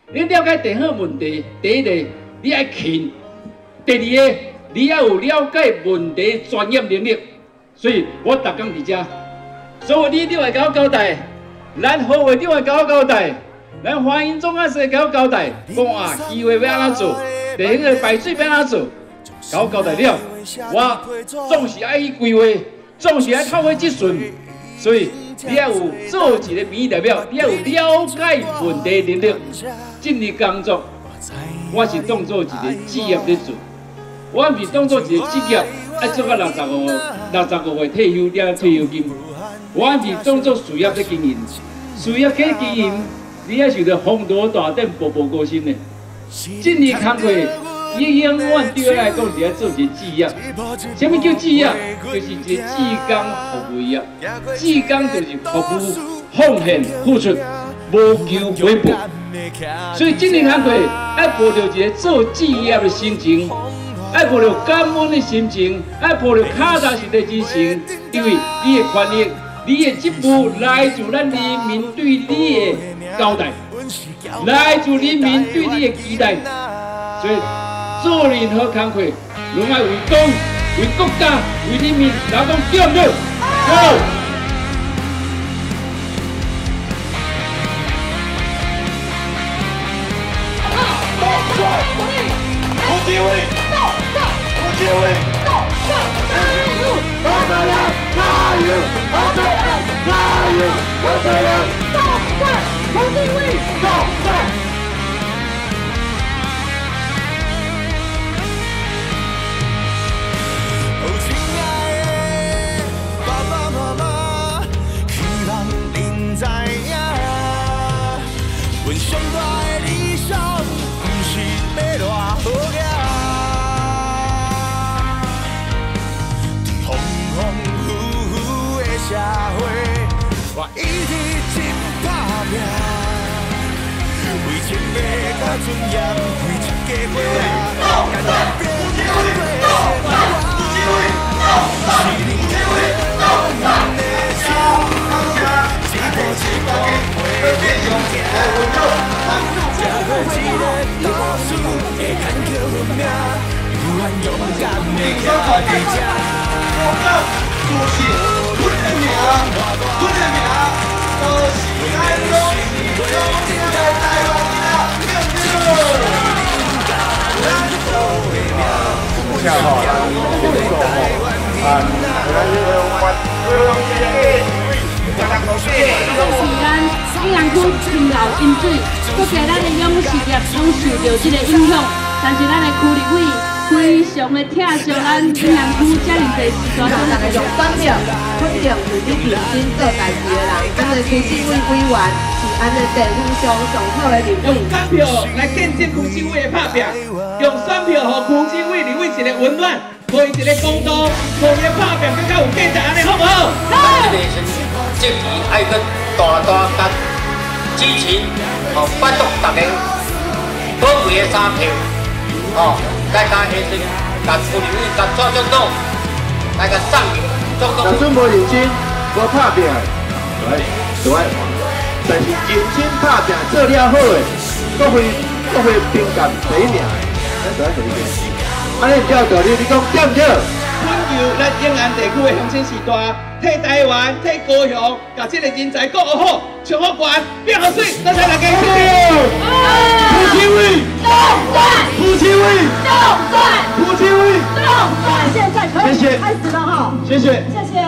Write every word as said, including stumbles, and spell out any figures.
你了解电好问题，第一个你爱勤，第二个你要有了解问题专业能力。所以我逐工伫遮，所有你长会甲我交代，咱好会长会甲我交代，咱欢迎总干事甲我交代，讲啊机会要安怎做，地形的排水要安怎做，甲我交代了，我总是爱去规划，总是爱透过即顺，所以你要有做一个民意代表，你要有了解问题能力，这日工作我是当做一个职业在做，我毋是当做一个职业。 啊，做到六十五六十五岁退休领退休金，我是当作事业在经营，事业去经营，你还想着风大大顶，步步高升呢。这年工课，伊永远对我来讲是要做一个职业。什么叫职业？就是一个志工服务业。志工就是服务、奉献、付出，无求回报。所以这年工课要抱着一个做职业的心情。 爱抱着感恩的心情，爱抱着踏踏实实的精神，因为你的权益、你的职务来自咱人民对你的交代，来自人民对你的期待。所以做任何工作，拢爱为党、为国家、为人民，劳动对不对？好。 胡志伟。 胡志伟，加油！好队员，加油！好队员，加油！好队员，到站！胡志伟，到站！哦，亲爱的爸爸妈妈，希望恁知影，阮上大的理想，不是要偌好个。 社会，我一直真打拼，为前辈甲尊严，为一家伙仔，甘愿变做过生活。是你我咱的心，一步一步陪着勇行，这好一个故事会牵着阮命，永远勇敢的徛在这。 就是阮的名，阮的名，都是咱拢勇敢的台湾人，对不对？下好啦，这个做吼，啊，咱这个我我用这个，咱讲说这个。是咱海洋区勤劳饮水，各家咱的养事业拢受到这个影响，但是咱的区里委。 非常的疼惜咱海洋区遮尔侪时段，大家用专业，肯定是你认真做代志的人。咱的区纪委委员是咱的地方上上好的立委。用选票来见证区纪委的拍拼，用选票予区纪委立委一个温暖，给伊一个公道，给伊的拍拼更加有价值，安尼好不好？好。这个是积极爱去大大甲支持，哦，拜托大家宝贵的三票，哦。 大家下次甲区里委甲蔡总统来个上面总统。若准无认真，无拍拼，来，就爱换。但是认真拍拼做了好诶，国会国会评价第一名诶，咱就爱做呢件。安尼照道理，你讲对唔对？阮由咱永安地区诶乡亲时代，替台湾、替高雄，甲这个人才顾好，唱好歌，变好水，多谢大家，谢谢。胡志伟，动算。胡志伟，动算。胡志伟，动算。现在可以开始了哈，谢谢，谢谢。